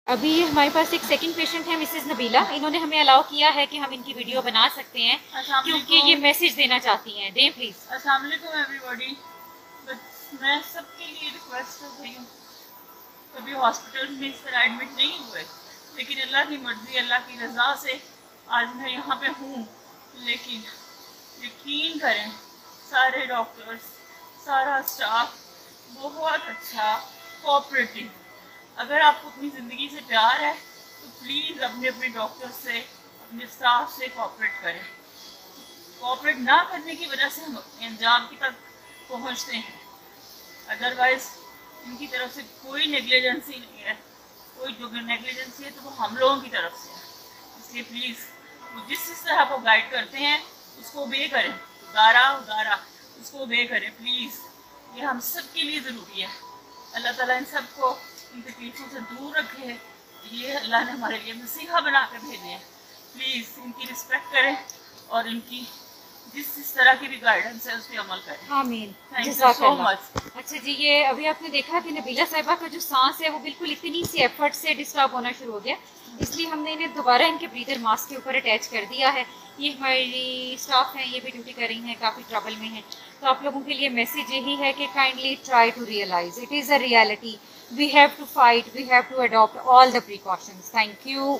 अभी हमारे पास एक सेकंड पेशेंट है मिसेस नबीला, इन्होंने हमें अलाउ किया है कि हम इनकी वीडियो बना सकते हैं क्योंकि ये मैसेज देना चाहती हैं। दें प्लीज। अस्सलाम वालेकुम एवरीबॉडी। मैं सबके लिए रिक्वेस्ट कर रही हूँ, कभी हॉस्पिटल में इस तरह एडमिट नहीं हुए, लेकिन अल्लाह की मर्जी अल्लाह की रज़ा से आज मैं यहाँ पे हूँ। लेकिन यकीन करें सारे डॉक्टर्स, सारा स्टाफ बहुत अच्छा, कोऑपरेटिव। अगर आपको अपनी ज़िंदगी से प्यार है तो प्लीज़ अपने अपने डॉक्टर से, अपने स्टाफ से कोऑपरेट करें। कोऑपरेट ना करने की वजह से हम अपने अंजाम की तक पहुँचते हैं। अदरवाइज़ इनकी तरफ से कोई नेग्लिजेंसी नहीं है, कोई जो नेग्लिजेंसी है तो वो हम लोगों की तरफ से है। इसलिए प्लीज़ वो जिस तरह को गाइड करते हैं उसको ओबे करें, उदारा उसको ओबे करें प्लीज़। ये हम सब के लिए ज़रूरी है। अल्लाह ताला इन सब को इन तकलीफ़ों से दूर रखे। ये अल्लाह ने हमारे लिए मसीहा बना कर भेजे हैं। प्लीज़ इनकी रिस्पेक्ट करें और इनकी जिस तरह की भी गाइडेंस है उस पर अमल करें। आमीन। Thank you so much. अच्छा जी, ये अभी आपने देखा कि नबीला साहिबा का जो सांस है वो बिल्कुल इतनी सी एफर्ट से डिस्टर्ब होना शुरू हो गया, इसलिए हमने इन्हें दोबारा इनके ब्रीदर मास्क के ऊपर अटैच कर दिया है। ये हमारी स्टाफ हैं, ये भी ड्यूटी कर रही हैं, काफ़ी ट्रबल में हैं। तो आप लोगों के लिए मैसेज यही है कि kindly try to realise it is a reality, we have to fight, we have to adopt all the precautions. Thank you.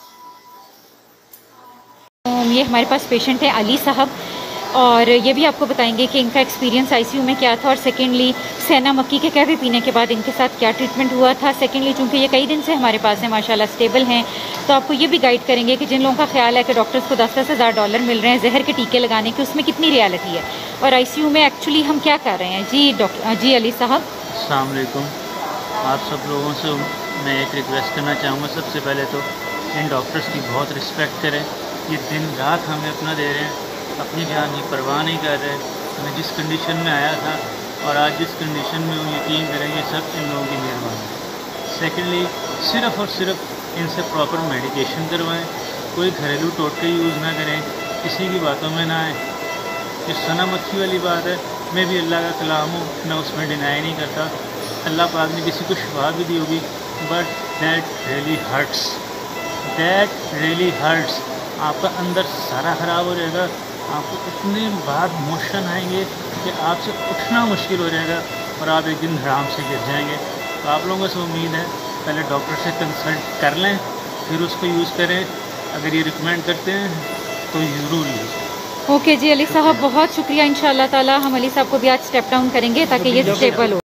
ये हमारे पास पेशेंट है अली साहब, और ये भी आपको बताएंगे कि इनका एक्सपीरियंस आईसीयू में क्या था, और सेकेंडली सेना मक्की के कहवे पीने के बाद इनके साथ क्या ट्रीटमेंट हुआ था। सेकेंडली चूँकि ये कई दिन से हमारे पास है, माशाल्लाह स्टेबल हैं, तो आपको ये भी गाइड करेंगे कि जिन लोगों का ख्याल है कि डॉक्टर्स को 10-10 हज़ार डॉलर मिल रहे हैं जहर के टीके लगाने के, उसमें कितनी रियलिटी है और आईसीयू में एक्चुअली हम क्या कर रहे हैं। जी डॉक्टर, जी अली साहब। अस्सलाम वालेकुम। आप सब लोगों से मैं एक रिक्वेस्ट करना चाहूँगा। सबसे पहले तो इन डॉक्टर्स की बहुत रिस्पेक्ट करें। ये दिन रात हमें अपना दे रहे हैं, अपनी जान की परवाह नहीं कर रहे। मैं जिस कंडीशन में आया था और आज जिस कंडीशन में हूँ, यकीन करें ये सब इन लोगों की मेहरबानी है। सेकेंडली सिर्फ़ और सिर्फ इनसे प्रॉपर मेडिकेशन करवाएं, कोई घरेलू टोटके यूज़ ना करें, किसी की बातों में ना आए। ये सना मक्खी वाली बात है, मैं भी अल्लाह का कलाम हूँ, मैं उसमें डिनाई नहीं करता। अल्लाह पाक ने किसी को शिफा भी दी होगी, but that really hurts, that really hurts. आपका अंदर सारा ख़राब हो जाएगा, आपको इतने बार मोशन आएंगे कि आपसे उठना मुश्किल हो जाएगा और आप एक दिन आराम से गिर जाएंगे। तो आप लोगों से उम्मीद है पहले डॉक्टर से कंसल्ट कर लें, फिर उसको यूज़ करें। अगर ये रिकमेंड करते हैं तो ज़रूर यूज़। ओके जी अली साहब, बहुत शुक्रिया। इंशाअल्लाह ताला हम अली साहब को भी आज स्टेप डाउन करेंगे ताकि ये स्टेबल हो।